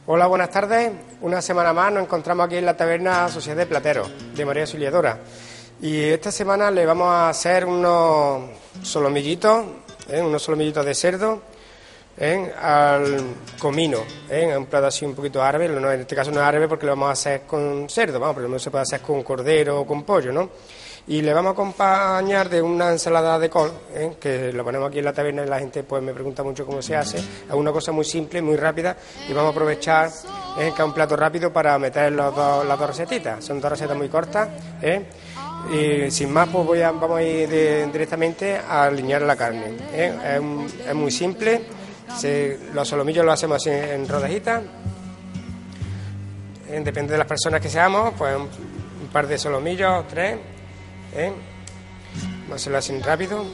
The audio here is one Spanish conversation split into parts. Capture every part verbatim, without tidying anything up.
Hola, buenas tardes. Una semana más nos encontramos aquí en la taberna Sociedad de Plateros, de María Auxiliadora. Y esta semana le vamos a hacer unos solomillitos, ¿eh? unos solomillitos de cerdo ¿eh? al comino, ¿eh? un plato así un poquito árabe. No, en este caso no es árabe porque lo vamos a hacer con cerdo, vamos, pero no se puede hacer con cordero o con pollo, ¿no? Y le vamos a acompañar de una ensalada de col, ¿eh? que lo ponemos aquí en la taberna y la gente pues me pregunta mucho cómo se hace. Es una cosa muy simple, muy rápida, y vamos a aprovechar ¿eh? que es un plato rápido para meter los dos, las dos recetitas. Son dos recetas muy cortas, ¿eh? Y sin más pues voy a, vamos a ir de, directamente a alinear la carne, ¿eh? es, un, es muy simple. Se, los solomillos los hacemos así en rodajitas, ¿eh? Depende de las personas que seamos, pues un, un par de solomillos, tres. ¿Eh? Vamos a hacerlo así rápido.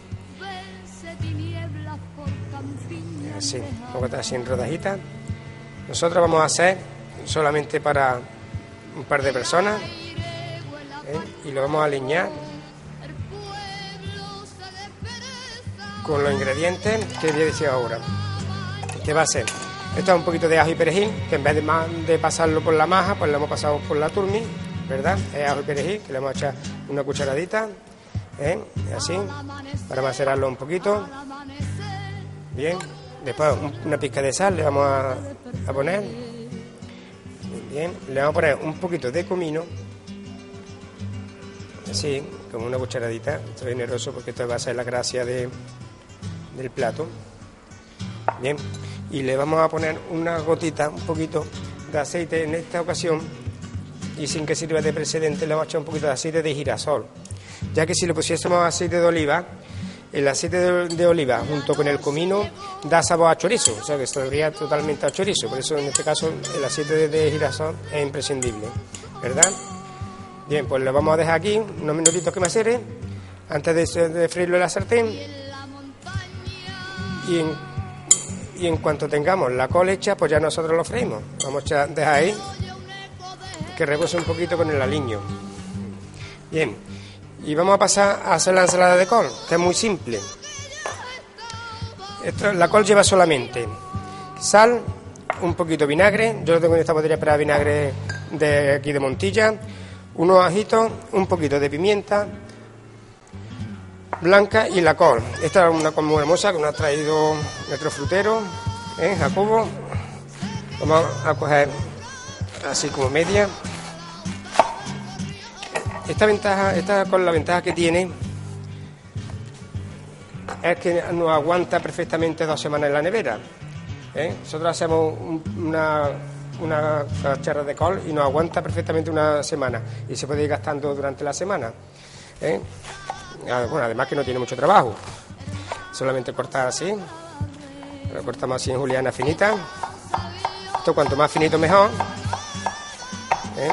Así, así en rodajitas. Nosotros vamos a hacer solamente para un par de personas, ¿eh? Y lo vamos a alinear con los ingredientes que voy a decir ahora. ¿Qué va a ser? Esto es un poquito de ajo y perejil, que en vez de, de pasarlo por la maja, pues lo hemos pasado por la turmi, ¿verdad? Es ajo y perejil, que le vamos a echar una cucharadita, ¿eh? Así, para macerarlo un poquito. Bien, después una pizca de sal le vamos a, a poner. Bien, le vamos a poner un poquito de comino, así, como una cucharadita. Esto es generoso porque esto va a ser la gracia de, del plato. Bien, y le vamos a poner una gotita, un poquito de aceite en esta ocasión. Y sin que sirva de precedente le vamos a echar un poquito de aceite de girasol, ya que si le pusiésemos aceite de oliva, el aceite de, de oliva junto con el comino da sabor a chorizo, o sea que sabría totalmente a chorizo. Por eso en este caso el aceite de, de girasol es imprescindible, ¿verdad? Bien, pues lo vamos a dejar aquí unos minutitos que macere antes de, de freírlo en la sartén, y en, y en cuanto tengamos la col hecha, pues ya nosotros lo freímos. Vamos a dejar ahí que repose un poquito con el aliño. Bien, y vamos a pasar a hacer la ensalada de col, que es muy simple. Esto, la col lleva solamente sal, un poquito de vinagre. Yo tengo en esta botella para vinagre de aquí de Montilla, unos ajitos, un poquito de pimienta blanca y la col. Esta es una col muy hermosa que nos ha traído nuestro frutero, ¿eh? Jacobo. Vamos a coger así como media. Esta ventaja, esta con la ventaja que tiene es que nos aguanta perfectamente dos semanas en la nevera, ¿eh? Nosotros hacemos un, una, una cacharra de col y nos aguanta perfectamente una semana y se puede ir gastando durante la semana, ¿eh? Bueno, además que no tiene mucho trabajo, solamente cortar así, lo cortamos así en juliana finita. Esto cuanto más finito mejor, ¿eh?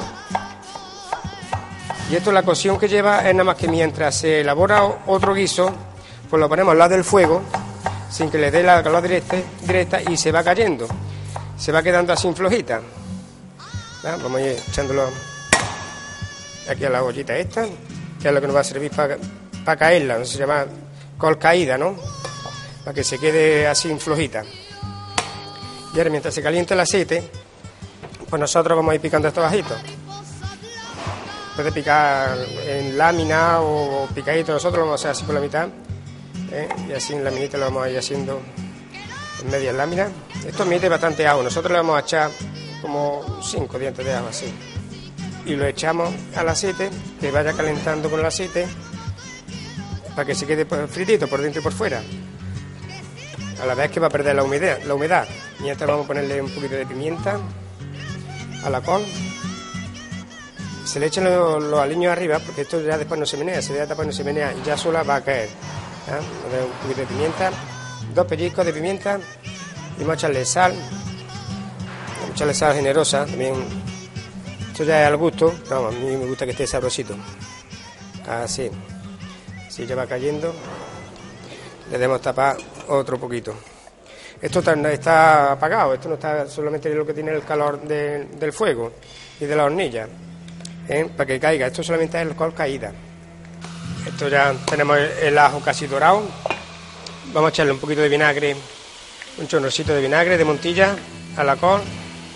Y esto, la cocción que lleva es nada más que mientras se elabora otro guiso, pues lo ponemos al lado del fuego, sin que le dé la calor directa, directa y se va cayendo, se va quedando así flojita. ¿Ah? Vamos a ir echándolo aquí a la ollita esta, que es lo que nos va a servir para pa caerla, no se llama col caída, ¿no? Para que se quede así flojita. Y ahora, mientras se calienta el aceite, pues nosotros vamos a ir picando estos bajitos. Puede picar en lámina o picadito, nosotros lo vamos a hacer así por la mitad, ¿eh? Y así en laminita lo vamos a ir haciendo en medias láminas. Esto admite bastante ajo, nosotros le vamos a echar como cinco dientes de ajo así. Y lo echamos al aceite, que vaya calentando con el aceite, para que se quede fritito por dentro y por fuera. A la vez que va a perder la humedad. La humedad. Mientras vamos a ponerle un poquito de pimienta a la col. Se le echan los, los aliños arriba, porque esto ya después no se menea, se deja tapar y no se menea, y ya sola va a caer. ¿Ah? Un poquito de pimienta, dos pellizcos de pimienta, y vamos a echarle sal, vamos a echarle sal generosa, también. Esto ya es al gusto, no, a mí me gusta que esté sabrosito. Así, así ya va cayendo, le debemos tapar otro poquito. Esto está, está apagado, esto no está solamente lo que tiene el calor de, del fuego y de la hornilla. ¿Eh? Para que caiga, esto solamente es el col caída. Esto ya tenemos el, el ajo casi dorado. Vamos a echarle un poquito de vinagre, un chorrocito de vinagre de Montilla a la col,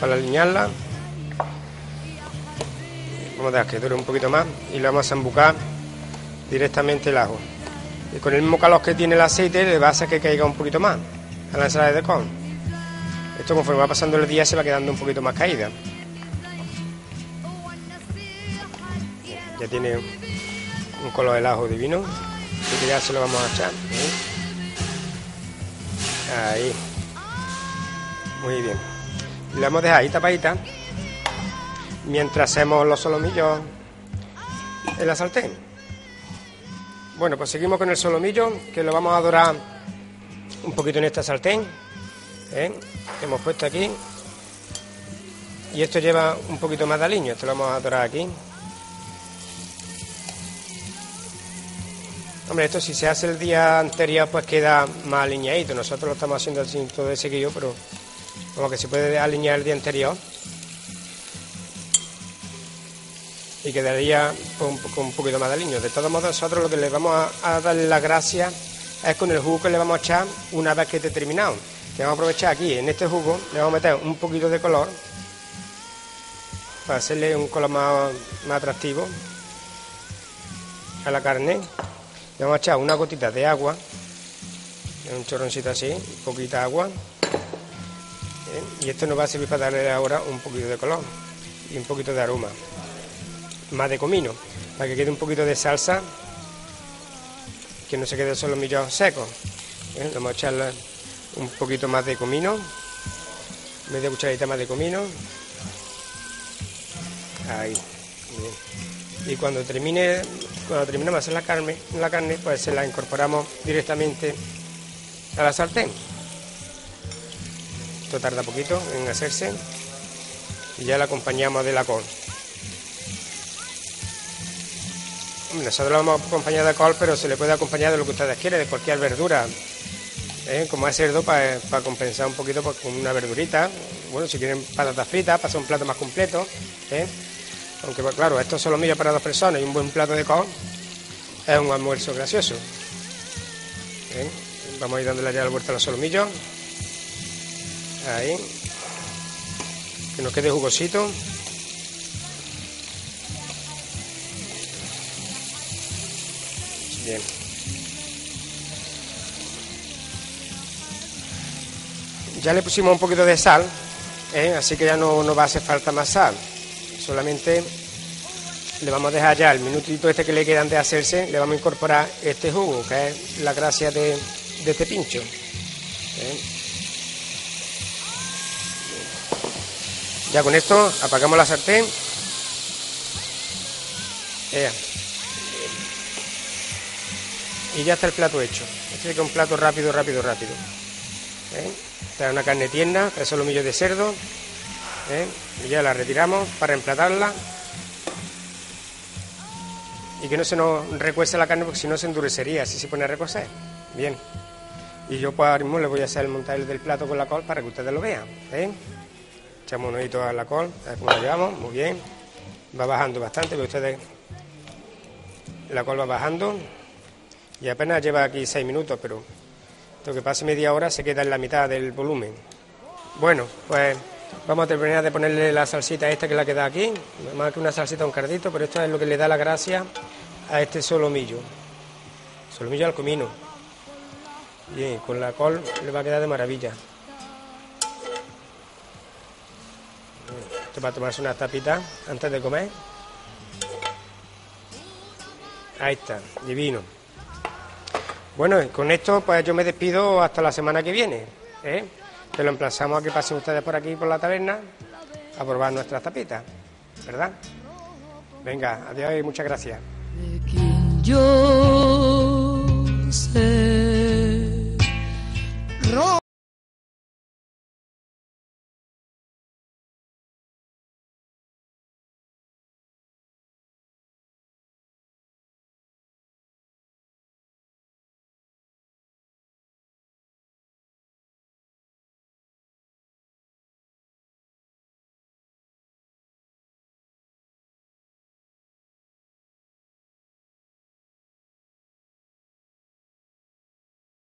para alinearla. Vamos a dejar que dure un poquito más y le vamos a embucar directamente el ajo. Y con el mismo calor que tiene el aceite le va a hacer que caiga un poquito más a la ensalada de col. Esto conforme va pasando el día se va quedando un poquito más caída. Ya tiene un color del ajo divino. Así que ya se lo vamos a echar. Ahí. Muy bien. Le vamos a dejar ahí tapadita mientras hacemos los solomillos en la sartén. Bueno, pues seguimos con el solomillo, que lo vamos a dorar un poquito en esta sartén, ¿eh? que hemos puesto aquí. Y esto lleva un poquito más de aliño, esto lo vamos a dorar aquí. Hombre, esto si se hace el día anterior pues queda más aliñadito. Nosotros lo estamos haciendo así todo de seguido, pero como que se puede alinear el día anterior y quedaría con un, con un poquito más de aliño. De todos modos, nosotros lo que le vamos a, a darle la gracia es con el jugo que le vamos a echar una vez que esté terminado. Que vamos a aprovechar aquí, en este jugo, le vamos a meter un poquito de color para hacerle un color más, más atractivo a la carne. Le vamos a echar una gotita de agua, un chorroncito así, poquita agua. ¿Eh? Y esto nos va a servir para darle ahora un poquito de color y un poquito de aroma. Más de comino, para que quede un poquito de salsa, que no se quede solo solomillo seco. ¿Eh? Le vamos a echarle un poquito más de comino, media cucharadita más de comino. Ahí. Bien. Y cuando termine, cuando terminemos de hacer la carne, la carne, pues se la incorporamos directamente a la sartén. Esto tarda poquito en hacerse y ya la acompañamos de la col. Nosotros lo vamos a acompañar de col, pero se le puede acompañar de lo que ustedes quieran, de cualquier verdura. ¿Eh? Como es cerdo, para pa compensar un poquito pues, con una verdurita. Bueno, si quieren patatas fritas, para hacer un plato más completo. ¿Eh? Aunque, pues, claro, esto es solomillo para dos personas y un buen plato de col es un almuerzo gracioso. ¿Eh? Vamos a ir dándole ya la vuelta a los solomillos. Ahí. Que nos quede jugosito. Bien. Ya le pusimos un poquito de sal, ¿eh? Así que ya no nos va a hacer falta más sal. Solamente le vamos a dejar ya el minutito este que le queda antes de hacerse, le vamos a incorporar este jugo, que es la gracia de, de este pincho. ¿Eh? Ya con esto apagamos la sartén. Ea. Y ya está el plato hecho. Este es un plato rápido, rápido, rápido. ¿Eh? Esta es una carne tierna, es solomillo de cerdo. ¿Eh? Y ya la retiramos para emplatarla. Y que no se nos recuece la carne, porque si no se endurecería, si se pone a recocer. Bien. Y yo pues ahora mismo le voy a hacer el montaje del plato con la col para que ustedes lo vean. ¿Eh? Echamos un ojito a la col, a ver cómo la llevamos. Muy bien. Va bajando bastante, pero ustedes... La col va bajando. Y apenas lleva aquí seis minutos, pero lo que pase media hora se queda en la mitad del volumen. Bueno, pues vamos a terminar de ponerle la salsita esta que la queda aquí. Más que una salsita, un cardito, pero esto es lo que le da la gracia a este solomillo. Solomillo al comino. Bien, con la col le va a quedar de maravilla. Esto para tomarse unas tapitas antes de comer. Ahí está, divino. Bueno, con esto pues yo me despido hasta la semana que viene, ¿eh? Que lo emplazamos a que pasen ustedes por aquí por la taberna a probar nuestras tapitas, ¿verdad? Venga, adiós y muchas gracias. Yo sé